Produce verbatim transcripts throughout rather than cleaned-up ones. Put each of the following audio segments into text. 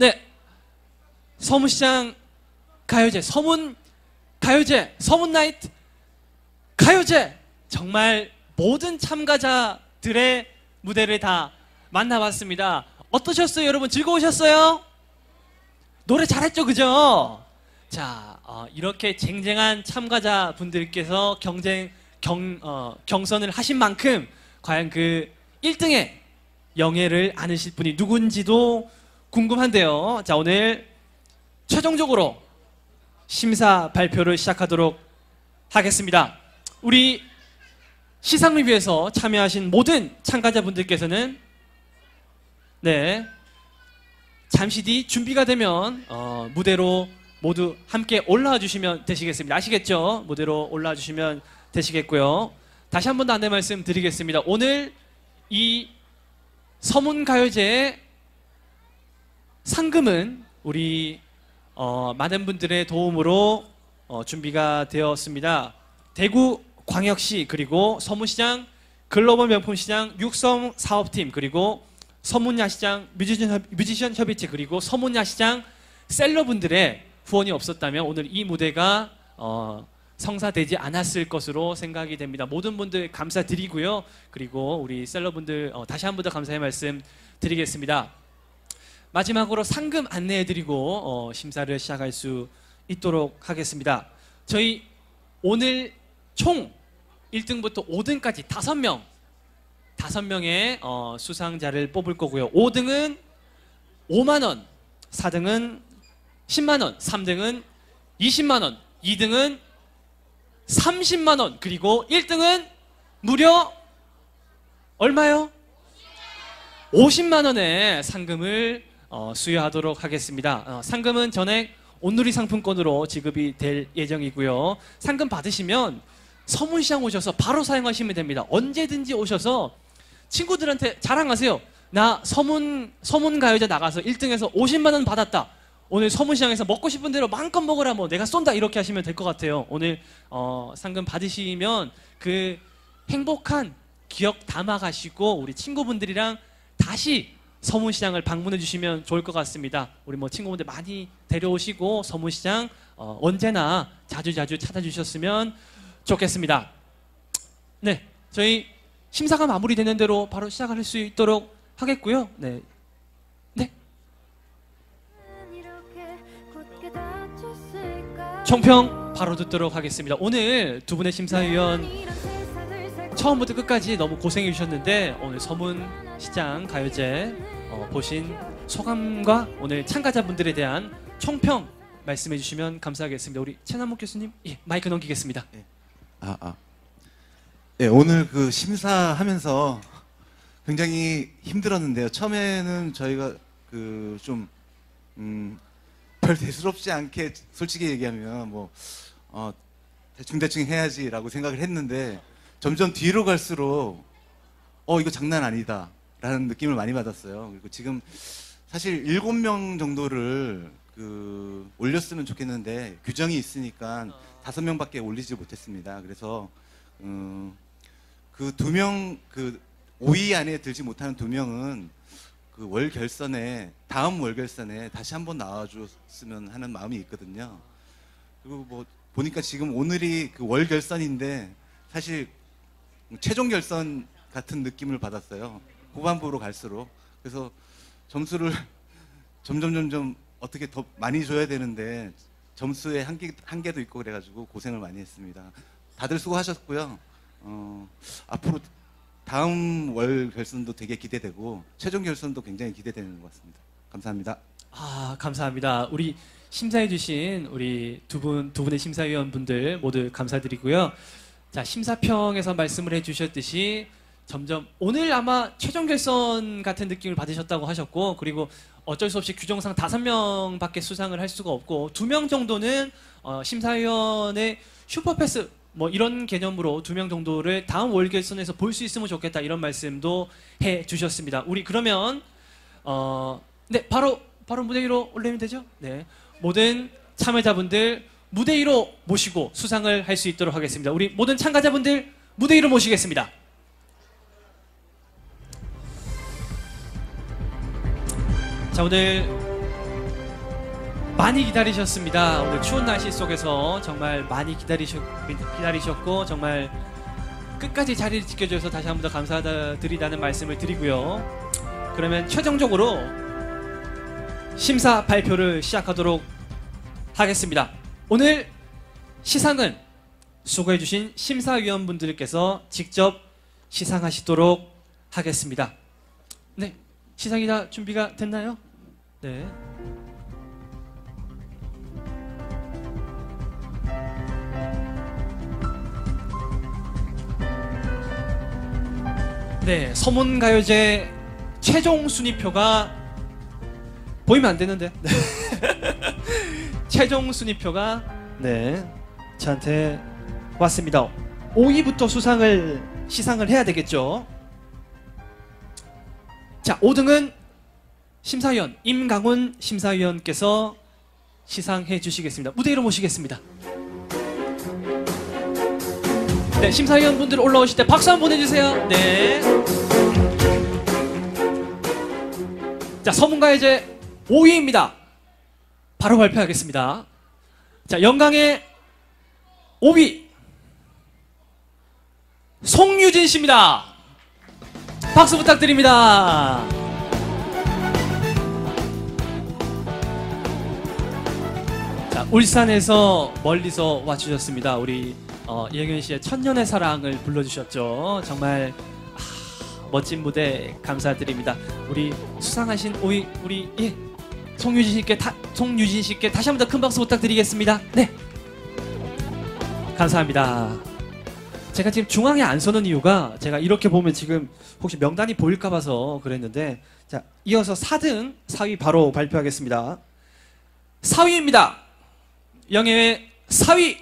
네, 서문시장 가요제, 서문 가요제, 서문 나이트 가요제, 정말 모든 참가자들의 무대를 다 만나봤습니다. 어떠셨어요, 여러분? 즐거우셨어요? 노래 잘했죠, 그죠? 자, 어, 이렇게 쟁쟁한 참가자분들께서 경쟁 경, 어, 경선을 하신 만큼 과연 그 일 등의 영예를 안으실 분이 누군지도 궁금한데요. 자, 오늘 최종적으로 심사 발표를 시작하도록 하겠습니다. 우리 시상 리뷰에서 참여하신 모든 참가자분들께서는 네, 잠시 뒤 준비가 되면 어, 무대로 모두 함께 올라와 주시면 되시겠습니다. 아시겠죠? 무대로 올라와 주시면 되시겠고요. 다시 한 번 더 안내 말씀 드리겠습니다. 오늘 이 서문가요제의 상금은 우리 어, 많은 분들의 도움으로 어, 준비가 되었습니다. 대구광역시 그리고 서문시장 글로벌 명품시장 육성 사업팀 그리고 서문야시장 뮤지션, 뮤지션 협의체 그리고 서문야시장 셀러분들의 후원이 없었다면 오늘 이 무대가 어, 성사되지 않았을 것으로 생각이 됩니다. 모든 분들 감사드리고요. 그리고 우리 셀러분들 어, 다시 한 번 더 감사의 말씀 드리겠습니다. 마지막으로 상금 안내해드리고 어, 심사를 시작할 수 있도록 하겠습니다. 저희 오늘 총 일 등부터 오 등까지 다섯 명 다섯 명의 어, 수상자를 뽑을 거고요. 오 등은 오만 원, 사 등은 십만 원, 삼 등은 이십만 원, 이 등은 삼십만 원, 그리고 일 등은 무려 얼마요? 오십만 원의 상금을 어, 수여하도록 하겠습니다. 어, 상금은 전액 온누리 상품권으로 지급이 될 예정이고요. 상금 받으시면 서문시장 오셔서 바로 사용하시면 됩니다. 언제든지 오셔서 친구들한테 자랑하세요. 나 서문, 서문가요제 나가서 일 등에서 오십만 원 받았다. 오늘 서문시장에서 먹고 싶은 대로 마음껏 먹으라, 뭐 내가 쏜다, 이렇게 하시면 될 것 같아요. 오늘 어, 상금 받으시면 그 행복한 기억 담아가시고 우리 친구분들이랑 다시 서문시장을 방문해 주시면 좋을 것 같습니다. 우리 뭐 친구분들 많이 데려오시고 서문시장 어, 언제나 자주자주 찾아주셨으면 좋겠습니다. 네, 저희 심사가 마무리되는 대로 바로 시작을 할 수 있도록 하겠고요. 네, 네. 총평 바로 듣도록 하겠습니다. 오늘 두 분의 심사위원 처음부터 끝까지 너무 고생해 주셨는데 오늘 서문시장 가요제 어, 보신 소감과 오늘 참가자분들에 대한 총평 말씀해 주시면 감사하겠습니다. 우리 최남목 교수님, 예, 마이크 넘기겠습니다. 예. 아, 아. 예, 오늘 그 심사하면서 굉장히 힘들었는데요. 처음에는 저희가 그 좀 음, 별 대수롭지 않게 솔직히 얘기하면 뭐 어, 대충대충 해야지라고 생각을 했는데 점점 뒤로 갈수록 어 이거 장난 아니다 라는 느낌을 많이 받았어요. 그리고 지금 사실 일곱 명 정도를 그 올렸으면 좋겠는데 규정이 있으니까 다섯 명밖에 올리지 못했습니다. 그래서 음, 그 두 명, 그 오 위 안에 들지 못하는 두 명은 그 월 결선에, 다음 월 결선에 다시 한번 나와줬으면 하는 마음이 있거든요. 그리고 뭐 보니까 지금 오늘이 그 월 결선인데 사실 최종 결선 같은 느낌을 받았어요. 후반부로 갈수록. 그래서 점수를 점점 점점 어떻게 더 많이 줘야 되는데 점수에 한계, 한계도 있고 그래가지고 고생을 많이 했습니다. 다들 수고하셨고요. 어, 앞으로 다음 월 결선도 되게 기대되고 최종 결선도 굉장히 기대되는 것 같습니다. 감사합니다. 아, 감사합니다. 우리 심사해 주신 우리 두 분, 두 분의 심사위원분들 모두 감사드리고요. 자, 심사평에서 말씀을 해 주셨듯이 점점 오늘 아마 최종 결선 같은 느낌을 받으셨다고 하셨고, 그리고 어쩔 수 없이 규정상 다섯 명밖에 수상을 할 수가 없고 두 명 정도는 어, 심사위원의 슈퍼패스 뭐 이런 개념으로 두 명 정도를 다음 월 결선에서 볼 수 있으면 좋겠다, 이런 말씀도 해 주셨습니다. 우리 그러면 어, 네, 바로 바로 무대 위로 올리면 되죠? 네, 모든 참여자분들 무대 위로 모시고 수상을 할 수 있도록 하겠습니다. 우리 모든 참가자분들 무대 위로 모시겠습니다. 자, 오늘 많이 기다리셨습니다. 오늘 추운 날씨 속에서 정말 많이 기다리셨, 기다리셨고 정말 끝까지 자리를 지켜줘서 다시 한 번 더 감사드리다는 말씀을 드리고요. 그러면 최종적으로 심사 발표를 시작하도록 하겠습니다. 오늘 시상은 수고해주신 심사위원분들께서 직접 시상하시도록 하겠습니다. 네, 시상이 다 준비가 됐나요? 네. 네, 서문가요제 최종 순위표가 보이면 안 되는데. 네. 최종 순위표가 네 저한테 왔습니다. 오 위부터 수상을 시상을 해야 되겠죠. 자, 오 등은 심사위원 임강훈 심사위원께서 시상해 주시겠습니다. 무대 위로 모시겠습니다. 네, 심사위원분들 올라오실 때 박수 한번 보내주세요. 네. 자, 서문가요제 오 위입니다. 바로 발표하겠습니다. 자, 영광의 오 위 송유진 씨입니다. 박수 부탁드립니다. 자, 울산에서 멀리서 와주셨습니다. 우리 어, 이영현 씨의 천년의 사랑을 불러주셨죠. 정말 아, 멋진 무대 감사드립니다. 우리 수상하신 오 위 우리 예, 송유진 씨께 다, 송유진 씨께 다시 한 번 더 큰 박수 부탁드리겠습니다. 네, 감사합니다. 제가 지금 중앙에 안 서는 이유가 제가 이렇게 보면 지금 혹시 명단이 보일까 봐서 그랬는데, 자, 이어서 사 등 사 위 바로 발표하겠습니다. 사 위입니다. 영예회 사 위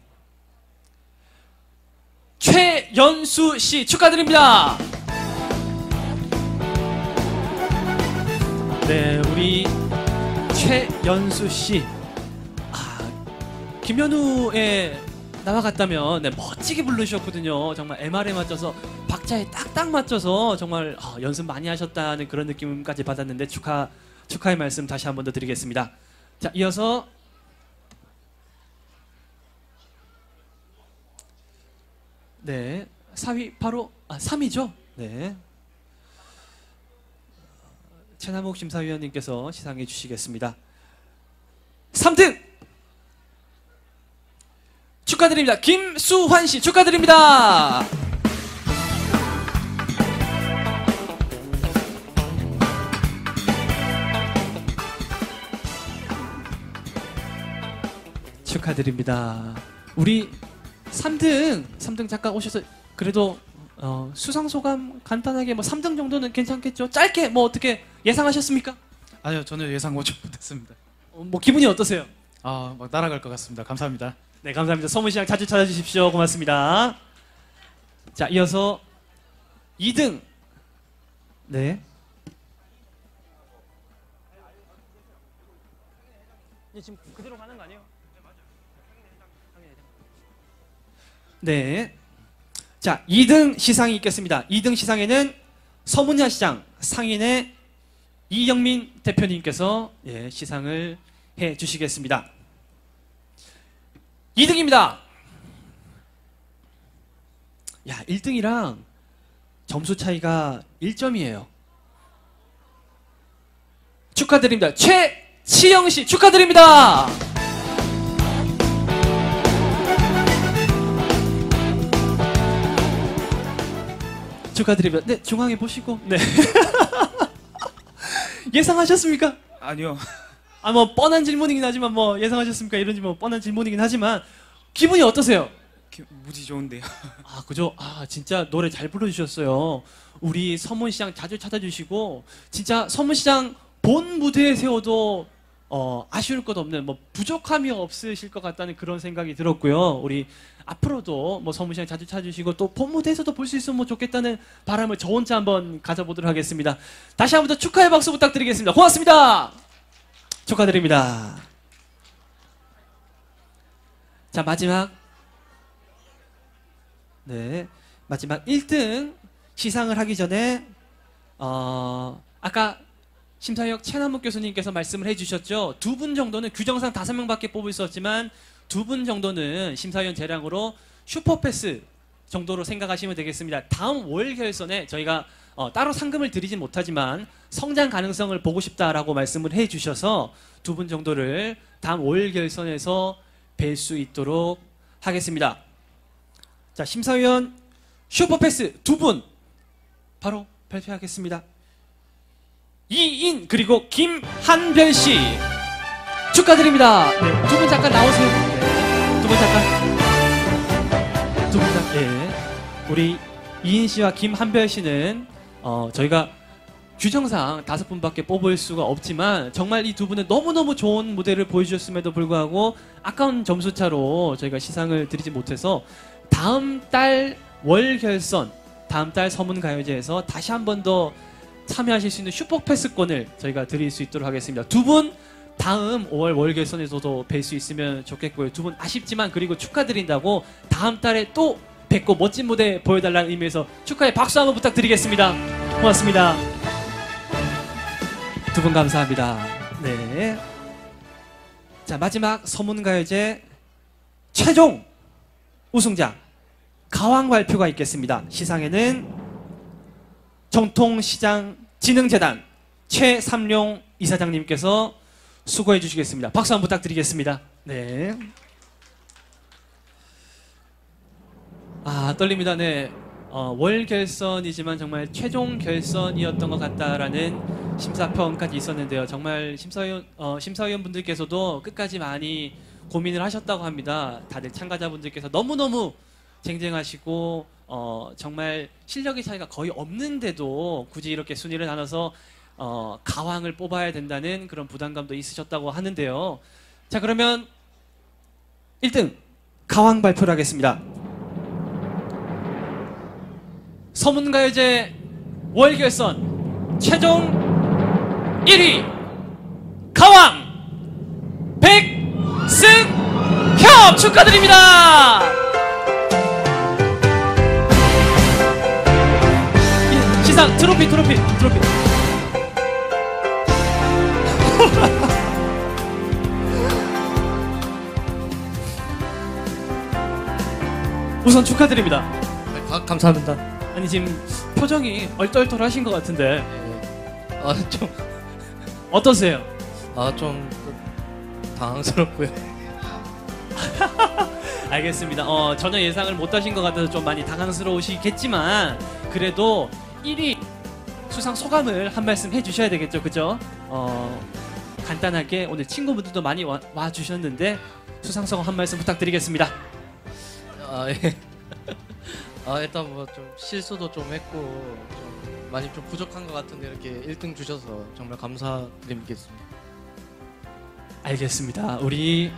최연수 씨 축하드립니다. 네, 우리 최연수 씨, 아, 김현우의 나와 같다면 네, 멋지게 부르셨거든요. 정말 엠알에 맞춰서 박자에 딱딱 맞춰서 정말 어, 연습 많이 하셨다는 그런 느낌까지 받았는데 축하 축하의 말씀 다시 한 번 더 드리겠습니다. 자, 이어서 네, 사 위 바로 아, 삼 위죠. 네, 최남욱 심사위원님께서 시상해 주시겠습니다. 삼 등 축하드립니다. 김수환 씨 축하드립니다. 축하드립니다. 우리 삼 등 삼 등 잠깐 오셔서 그래도 어, 수상 소감 간단하게 뭐 삼 등 정도는 괜찮겠죠? 짧게 뭐 어떻게 예상하셨습니까? 아니요, 전혀 예상 못 못했습니다. 어, 뭐 기분이 어떠세요? 아, 막 날아갈 것 같습니다. 감사합니다. 네, 감사합니다. 서문시장 자주 찾아주십시오. 고맙습니다. 자, 이어서 이 등. 네. 지금 그대로 가는 거 아니에요? 네. 자, 이 등 시상이 있겠습니다. 이 등 시상에는 서문야시장 상인의 이영민 대표님께서 예, 시상을 해 주시겠습니다. 이 등입니다. 야, 일 등이랑 점수 차이가 일 점이에요. 축하드립니다. 최치영 씨 축하드립니다. 축하드립니다. 네, 중앙에 보시고. 네. 예상하셨습니까? 아니요. 아, 뭐 뻔한 질문이긴 하지만 뭐 예상하셨습니까? 이런지 뭐 뻔한 질문이긴 하지만 기분이 어떠세요? 기, 무지 좋은데요. 아, 그죠? 아, 진짜 노래 잘 불러주셨어요. 우리 서문시장 자주 찾아주시고 진짜 서문시장 본 무대에 세워도 어, 아쉬울 것 없는 뭐 부족함이 없으실 것 같다는 그런 생각이 들었고요. 우리 앞으로도 뭐 서문시장 자주 찾아주시고 또 본 무대에서도 볼 수 있으면 뭐 좋겠다는 바람을 저 혼자 한번 가져보도록 하겠습니다. 다시 한 번 더 축하의 박수 부탁드리겠습니다. 고맙습니다. 축하드립니다. 자, 마지막 네, 마지막 일 등 시상을 하기 전에 어, 아까 심사위원 최남욱 교수님께서 말씀을 해주셨죠. 두 분 정도는 규정상 다섯 명밖에 뽑을 수 없지만 두 분 정도는 심사위원 재량으로 슈퍼패스 정도로 생각하시면 되겠습니다. 다음 월 결선에 저희가 어, 따로 상금을 드리진 못하지만 성장 가능성을 보고 싶다라고 말씀을 해주셔서 두 분 정도를 다음 월 결선에서 뵐 수 있도록 하겠습니다. 자, 심사위원 슈퍼패스 두 분 바로 발표하겠습니다. 이인 그리고 김한별 씨 축하드립니다. 네, 두 분 잠깐 나오세요. 네, 두 분 잠깐. 두 분 잠깐. 예. 우리 이인 씨와 김한별 씨는 어, 저희가 규정상 다섯 분밖에 뽑을 수가 없지만 정말 이 두 분은 너무너무 좋은 무대를 보여주셨음에도 불구하고 아까운 점수차로 저희가 시상을 드리지 못해서 다음 달 월 결선, 다음 달 서문가요제에서 다시 한 번 더 참여하실 수 있는 슈퍼패스권을 저희가 드릴 수 있도록 하겠습니다. 두 분 다음 오월 월 결선에서도 뵐 수 있으면 좋겠고요. 두 분 아쉽지만 그리고 축하드린다고 다음 달에 또 뵙고 멋진 무대 보여달라는 의미에서 축하의 박수 한번 부탁드리겠습니다. 고맙습니다. 두 분 감사합니다. 네. 자, 마지막 서문가요제 최종 우승자 가왕 발표가 있겠습니다. 시상에는 정통시장진흥재단 최삼룡 이사장님께서 수고해 주시겠습니다. 박수 한번 부탁드리겠습니다. 네. 아, 떨립니다. 네. 어, 월 결선이지만 정말 최종 결선이었던 것 같다라는 심사평까지 있었는데요. 정말 심사위원, 어, 심사위원분들께서도 끝까지 많이 고민을 하셨다고 합니다. 다들 참가자분들께서 너무너무 쟁쟁하시고 어, 정말 실력의 차이가 거의 없는데도 굳이 이렇게 순위를 나눠서 어, 가왕을 뽑아야 된다는 그런 부담감도 있으셨다고 하는데요. 자, 그러면 일 등 가왕 발표를 하겠습니다. 서문가요제 월결선 최종 일 위 가왕 백승협 축하드립니다. 시상 트로피 트로피 트로피 우선 축하드립니다. 네, 가, 감사합니다. 아니 지금 표정이 얼떨떨하신 것 같은데 네. 아, 좀, 어떠세요? 아, 좀 당황스럽고요. 알겠습니다. 어, 전혀 예상을 못하신 것 같아서 좀 많이 당황스러우시겠지만 그래도 일 위 수상 소감을 한 말씀 해주셔야 되겠죠, 그죠? 어, 간단하게 오늘 친구분들도 많이 와, 와주셨는데 수상 소감 한 말씀 부탁드리겠습니다. 아, 예. 아, 일단 뭐 좀 실수도 좀 했고 좀 많이 좀 부족한 것 같은데 이렇게 일 등 주셔서 정말 감사드리겠습니다. 알겠습니다. 우리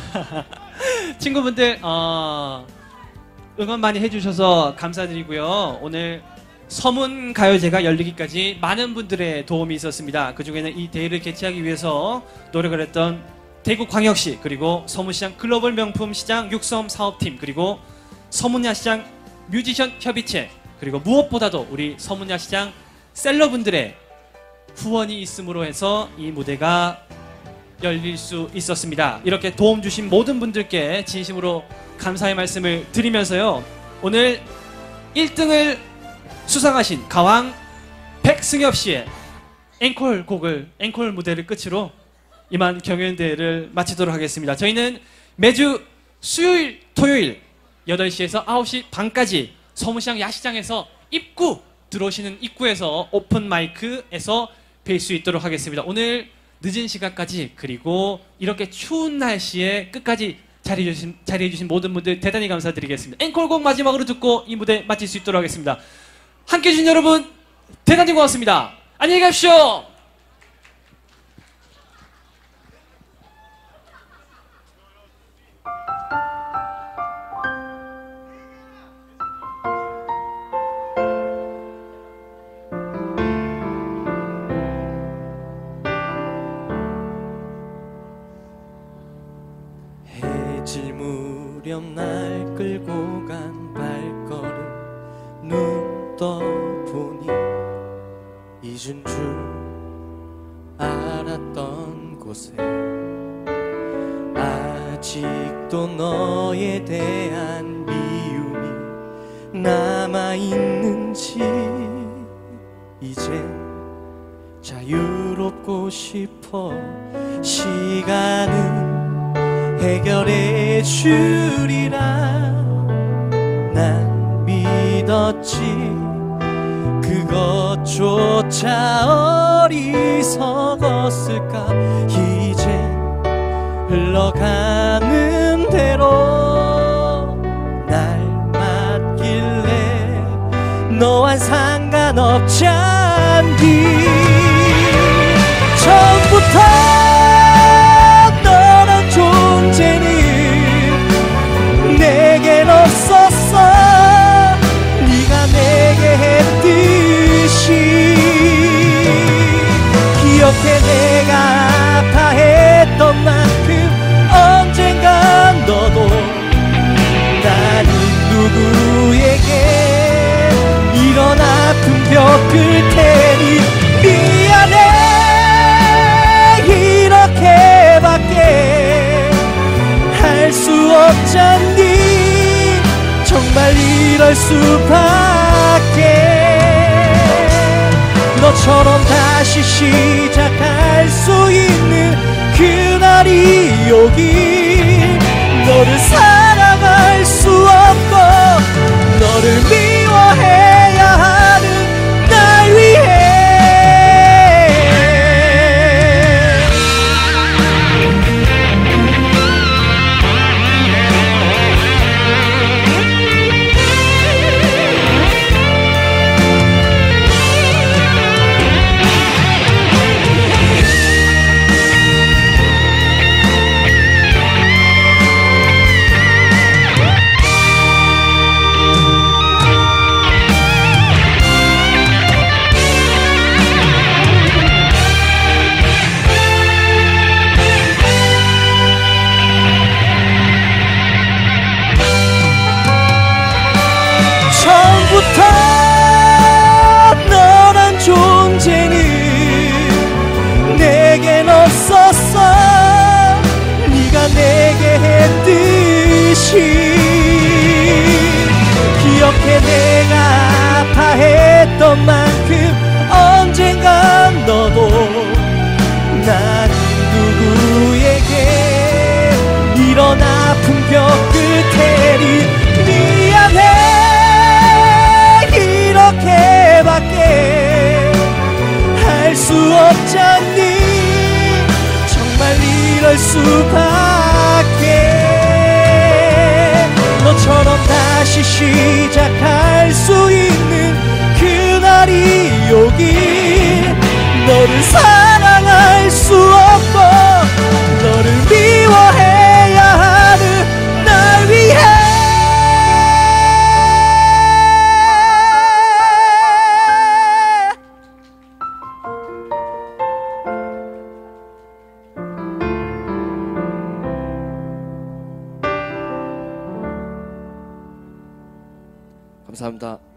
친구분들 어, 응원 많이 해주셔서 감사드리고요. 오늘 서문가요제가 열리기까지 많은 분들의 도움이 있었습니다. 그 중에는 이 대회를 개최하기 위해서 노력을 했던 대구광역시 그리고 서문시장 글로벌 명품 시장 육섬 사업팀 그리고 서문야시장 뮤지션 협의체 그리고 무엇보다도 우리 서문야시장 셀러분들의 후원이 있음으로 해서 이 무대가 열릴 수 있었습니다. 이렇게 도움 주신 모든 분들께 진심으로 감사의 말씀을 드리면서요. 오늘 일 등을 수상하신 가왕 백승엽 씨의 앵콜 곡을 앵콜 무대를 끝으로 이만 경연대회를 마치도록 하겠습니다. 저희는 매주 수요일, 토요일 여덟 시에서 아홉 시 반까지 서문시장 야시장에서 입구 들어오시는 입구에서 오픈 마이크에서 뵐 수 있도록 하겠습니다. 오늘 늦은 시간까지 그리고 이렇게 추운 날씨에 끝까지 자리해주신, 자리해주신 모든 분들 대단히 감사드리겠습니다. 앵콜곡 마지막으로 듣고 이 무대 마칠 수 있도록 하겠습니다. 함께해 주신 여러분 대단히 고맙습니다. 안녕히 가십시오. 해질 무렵 날 끌고 간 발걸음 눈 떠보니 잊은 줄 알았던 곳에 아직도 너에 대한 미움이 남아있는지 이젠 자유롭고 싶어. 시간은 해결해 주리라 난 믿었지. 그것조차 어리석었을까. 이젠 흘러가는 대로 날 맡길래 너와 상관없지 않니. 처음부터 너란 존재는 내겐 없었어. 네가 내게 했듯이. 기억해 내가 아파했던 만큼 언젠간 너도. 나는 누구에게 이런 아픔 겪을 테니 미안해. 이렇게밖에 할 수 없잖니. 정말 이럴 수밖에. 너처럼 다시 시작할 수 있는 그날이 오길. 너를 사랑할 수 없고 너를 미워해야 하는 날 위해. 너란 존재는 내겐 없었어. 네가 내게 했듯이. 기억해 내가 아파했던 만큼 언젠간 너도. 난 누구에게 이런 아픔 겪을 테니 미안해. 이렇게밖에 할 수 없잖니. 정말 이럴 수밖에. 너처럼 다시 시작할 수 있는 그날이 오길. 너를 사랑할 수 없고 너를 미워해야 하는 날 위해. 감사합니다.